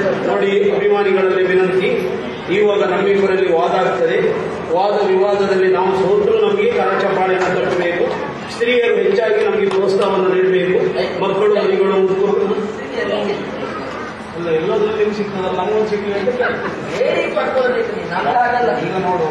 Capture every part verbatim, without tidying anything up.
ನೋಡಿ ಅಭಿಮಾನಿಗಳಲ್ಲಿ ವಿನಂತಿ, ಇವಾಗ ನಮ್ಮಿಬ್ಬರಲ್ಲಿ ವಾದ ಆಗ್ತದೆ. ವಾದ ವಿವಾದದಲ್ಲಿ ನಾವು ಸೋತರೂ ನಮಗೆ ಕರಚಪಾಳಿನ ತಟ್ಟಬೇಕು. ಸ್ತ್ರೀಯರು ಹೆಚ್ಚಾಗಿ ನಮಗೆ ಪ್ರೋತ್ಸಾಹವನ್ನು ನೀಡಬೇಕು. ಮಕ್ಕಳು ಮರಿಗಳು ಅಲ್ಲ ಎಲ್ಲದರಲ್ಲಿ ನಿಮ್ಗೆ ಸಿಗ್ತದಲ್ಲ, ನಮಗೊಂದು ಸಿಗ್ಲಿ ಅಂತ ಈಗ ನೋಡು.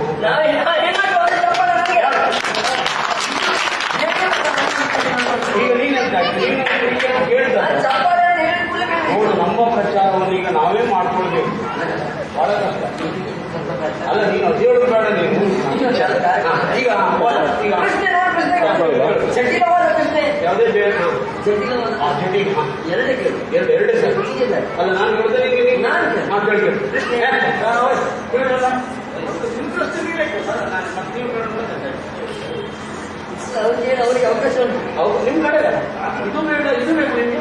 ಈಗ ನೀನೆಂತ ಹೇಳ್ತಾರೆ ನೋಡು, ನಮ್ಮ ಪ್ರಚಾರವನ್ನು ಈಗ ನಾವೇ ಮಾಡ್ಕೊಳ್ಬೇಕು. ಬಹಳ ಕಷ್ಟ ಅಲ್ಲ. ನೀನು ಅದು ಹೇಳೋದು ಬೇಡ. ನೀನು ಈಗ ಯಾವುದೇ ಬೇಡ ಎರಡು ಎರಡೇ ಸರ್ ಅಲ್ಲ. ನಾನು ಹೇಳಿದ್ರೆ ನಿಮಗೆ ನಾನು ಕೇಳ್ತೇನೆ. ಅವರಿಗೆ ಅವಕಾಶ ಉಂಟು. ಹೌದು, ನಿಮ್ ಕಡೆ ಇದು ಬೇಡ ಇದು ಬೇಕು ನಿಮ್ಗೆ.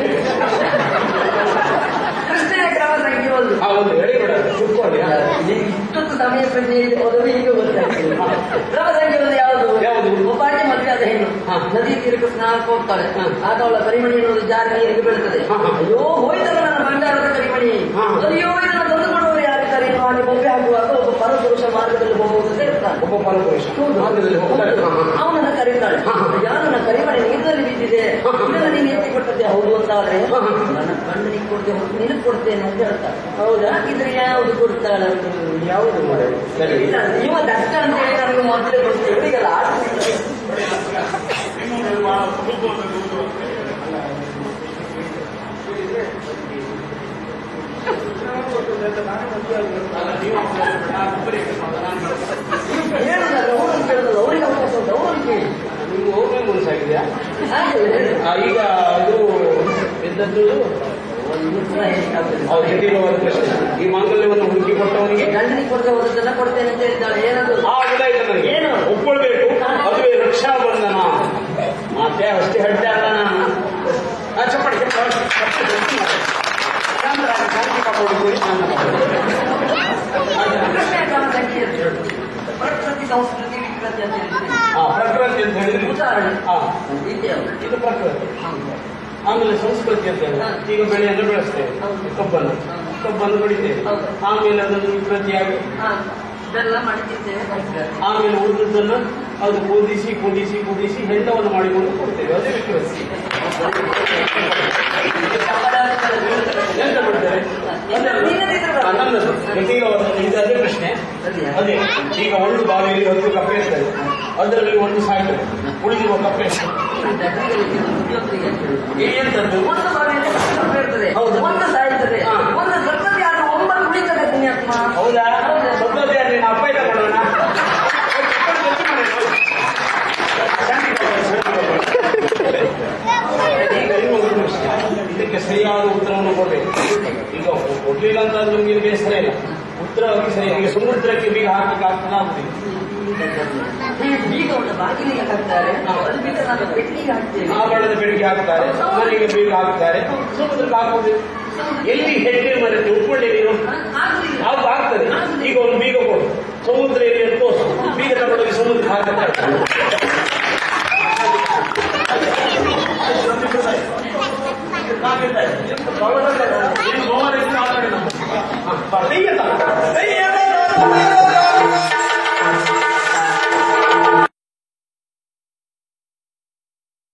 ಪ್ರಶ್ನೆ ಕ್ರಮ ಸಂಖ್ಯೆ ಒಂದು. ಹೌದು, ಹೇಳಿ ಬೇಡ ಕೂತ್ಕೊಳ್ಳಿ. ಇಷ್ಟೊತ್ತು ಸಮಯ ಪ್ರಶ್ನೆ ಓದಲು ಈಗ ಗೊತ್ತಾಗ್ತದೆ. ಕ್ರಮ ಸಂಖ್ಯೆ ಒಂದು ಯಾವುದು? ಯಾವುದು? ಒಬ್ಬಾಟಿ ಮದುವೆ ಆದ ಹೆಣ್ಣು ನದಿ ತೀರಕ್ಕೆ ಸ್ನಾನಕ್ಕೆ ಹೋಗ್ತಾಳೆ. ಆಗ ಅವಳ ಕರಿಮಣಿ ಎನ್ನುವುದು ಜಾರಿ ನೀರಿಗೆ ಬೀಳುತ್ತದೆ. ಅಯ್ಯೋ ಹೋಯ್ತಲ್ಲ ನನ್ನ ಭಂಡಾರದ ಕರಿಮಣಿ, ಅಯ್ಯೋ ಇದನ್ನು ತಂದು ಕೊಡುವವರು ಯಾರಿದ್ದಾರೆ? ಹಾಗೆ ಬೊಬ್ಬೆ ಹಾಕುವಾಗ ಒಬ್ಬ ಪರಪುರುಷ ಮಾರ್ಗದಲ್ಲಿ ಹೋಗುವುದಂತ ಇರ್ತಾನೆ. ಒಬ್ಬ ಪರಪುರುಷ ಮಾರ್ಗದಲ್ಲಿ ಹೋಗ್ತಾರೆ. ಅವನನ್ನ ಕರೀತಾಳೆ. ಯಾರನ್ನ ಕರಿಮಣಿ ನೀರಿನಲ್ಲಿ ಬಿದ್ದಿದೆ, ಇದನ್ನ ನೀನು ಎತ್ತಿ ಕೊಟ್ಟದ್ದೆ ಹೌದು ಅಂತಾದ್ರೆ ನನ್ನ ಗಂಡನಿಗೆ ಕೊಡ್ತೇನೆ ಹೊರತು ನಿನಗೆ ಕೊಡ್ತೇನೆ ಅಂತ ಹೇಳ್ತಾಳೆ. ಹೌದಾ? ಇದ್ರೆ ಯಾವುದು ಕೊಡ್ತಾಳೆ? ಯಾವುದು ಇವ ದಷ್ಟ ಅಂತ ಹೇಳಿ ನನಗೆ ಮೊದಲೇ ಕೊಡ್ತೇವೆ. ಇವರಿಗೆಲ್ಲ ಆಡ್ತಿದ್ದಾರೆ. ಹೇಳುದಲ್ಲ ಅವ್ರನ್ನು ಕೇಳುದಲ್ಲ, ಅವ್ರಿಗೆ ಅವಕಾಶ ಉಂಟು, ಅವ್ರನ್ನು ಕೇಳಿ. ನಿಮ್ಗೆ ಹೋಗೇ ಮನಸ್ಸಾಗಿದೆಯಾ? ಈಗ ಇದು ಇದ್ದದ್ದು ಅವ್ರು ಹೆಂಡಿರುವಾಗ ಪ್ರಶ್ನೆ. ಈ ಮಾಂಗಲ್ಯವನ್ನು ಹುಡುಕಿ ಕೊಟ್ಟವನಿಗೆ ಗಂಡನಿಗೆ ಕೊಡದೆ ಹೋದದ್ದನ್ನ ಕೊಡ್ತೇನೆ ಅಂತ ಹೇಳಿದ್ದಾಳೆ. ಏನದು? ಆ ಗೊತ್ತಾಯ್ತು ನನಗೆ. ಏನು ಒಪ್ಕೊಳ್ಬೇಕು, ಅದುವೇ ರಕ್ಷಾ ಬಂಧನ. ಮತ್ತೆ ಅಷ್ಟೇ ಹಡ್ಡೆ ಅಲ್ಲ. ನಾನು ಚಪ್ಪಡಿ ಪ್ರಕೃತಿ ಸಂಸ್ಕೃತಿ ವಿಕೃತಿ ಅಂತ ಹೇಳ್ತೀನಿ. ಹಾ, ಪ್ರಕೃತಿ ಅಂತ ಹೇಳಿದ್ರೆ ಉದಾಹರಣೆ ಹಾ ಇದು ಪ್ರಕೃತಿ. ಆಮೇಲೆ ಸಂಸ್ಕೃತಿ ಅಂತ ಹೇಳಿದ್ರೆ ಈಗ ಬೆಳೆಯನ್ನು ಬೆಳೆಸ್ತೇವೆ, ಕಬ್ಬನ್ನು ಕಬ್ಬನ್ನು ಬೆಳಿತೇವೆ. ಆಮೇಲೆ ಅದನ್ನು ವಿಕೃತಿಯಾಗಿ ಬೆಲ್ಲ ಮಾಡಿ ತಿಂತೇವೆ. ಆಮೇಲೆ ಉಳಿದದ್ದನ್ನು ಅದು ಕುದಿಸಿ ಕುದಿಸಿ ಕುದಿಸಿ ಹೆಂಡವನ್ನು ಮಾಡಿಕೊಂಡು ಕೊಡ್ತೇವೆ. ಅದೇ ವಿಕೃತಿ. ಎಂತ ಮಾಡ್ತಾರೆ ನನ್ನದು ಈಗ ಅದೇ ಪ್ರಶ್ನೆ. ಅದೇ ಈಗ ಒಂದು ಬಾವಿಯಲ್ಲಿ ಒಂದು ಕಪ್ಪೆ ಇರ್ತದೆ, ಅದರಲ್ಲಿ ಒಂದು ಸಾಯ್ತದೆ, ಉಳಿದಿರುವ ಕಪ್ಪೆ ಎಂತದ್ದು ಒಂದು ಬಾವಿಯಲ್ಲಿ ಕಪ್ಪೆ ಇರ್ತದೆ, ಒಂದು ಸಾಯ್ತದೆ, ಒಂದು ಸತ್ತದ ಯಾರು ಒಂಬತ್ತು ಉಳಿತದೆ. ಪುಣ್ಯಾತ್ಮ ಹೌದಾ? ಸತ್ತದ ಯಾರು ನೀನು ಅಪ್ಪ ಇಲ್ಲ ಮಾಡೋಣ. ಇದಕ್ಕೆ ಸರಿಯಾದ ಉತ್ತರವನ್ನು ಕೊಡಬೇಕು. ಈಗ ಕೊಡ್ಲಿಲ್ಲ ಅಂತ ನಮ್ಗೆ ಬೇಸರ ಇಲ್ಲ, ಉತ್ತರವಾಗಿ ಸರಿ. ಈಗ ಸಮುದ್ರಕ್ಕೆ ಬೀಗ ಹಾಕಲಿಕ್ಕೆ ಆಗ್ತದ ಆಗುದಿಲ್ಲ. ಬೀಗ ಉಂಟು, ಬಾಗಿಲಿಗೆ ಹಾಕ್ತಾರೆ, ಅದು ಬೀಗ ನಾನು ಪೆಟ್ಟಿಗೆ ಹಾಕ್ತೇವೆ. ಆಭರಣದ ಬೆಳಿಗ್ಗೆ ಹಾಕ್ತಾರೆ, ಮನೆಗೆ ಬೀಗ ಹಾಕ್ತಾರೆ, ಸಮುದ್ರಕ್ಕೆ ಹಾಕುವುದು. ಎಲ್ಲಿ ಹೆಜ್ಜೆ ಮರೆತು ಉಟ್ಕೊಳ್ಳಿ ನೀನು ಅದು ಆಗ್ತದೆ. ಈಗ ಒಂದು ಬೀಗ ಕೊಡು, ಸಮುದ್ರ ಎಲ್ಲಿ ಅಂತ ತೋರಿಸು, ಬೀಗ ತಗೊಂಡೋಗಿ ಸಮುದ್ರಕ್ಕೆ ಹಾಕುತ್ತಾರೆ.